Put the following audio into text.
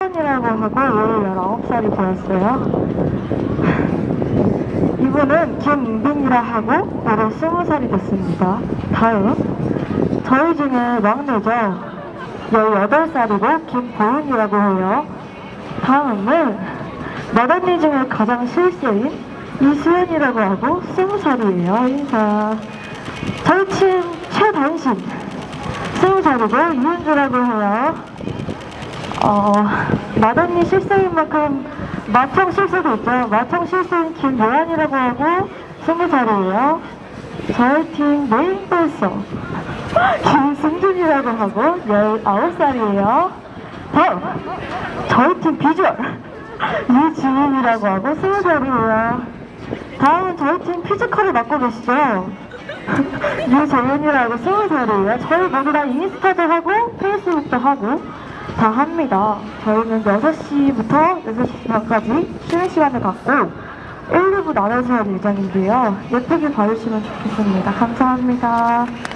이라고 하고 올해 19살이 되었어요. 이분은 김은빈이라 하고 올해 20살이 됐습니다. 다음, 저희 중에 막내죠. 18살이고 김보은이라고 해요. 다음은 맏언니 중에 가장 실세인 이수연이라고 하고 20살이에요. 인사. 저희 팀 최단신 20살이고 이은주라고 해요. 맏언니 실세인 만큼 맏형 실세도 있죠. 맏형 실세인 김모란이라고 하고 20살이에요. 저희 팀 메인 댄서 김승준이라고 하고 19살이에요. 다음, 저희 팀 비주얼 이지민이라고 하고 20살이에요. 다음은 저희 팀 피지컬을 맡고 계시죠. 유정현이라고 20살이에요. 저희 모두 다 인스타도 하고 페이스북도 하고 다 합니다. 저희는 6시부터 6시 반까지 쉬는 시간을 갖고 1, 2부 나눠서 할 예정인데요. 예쁘게 봐주시면 좋겠습니다. 감사합니다.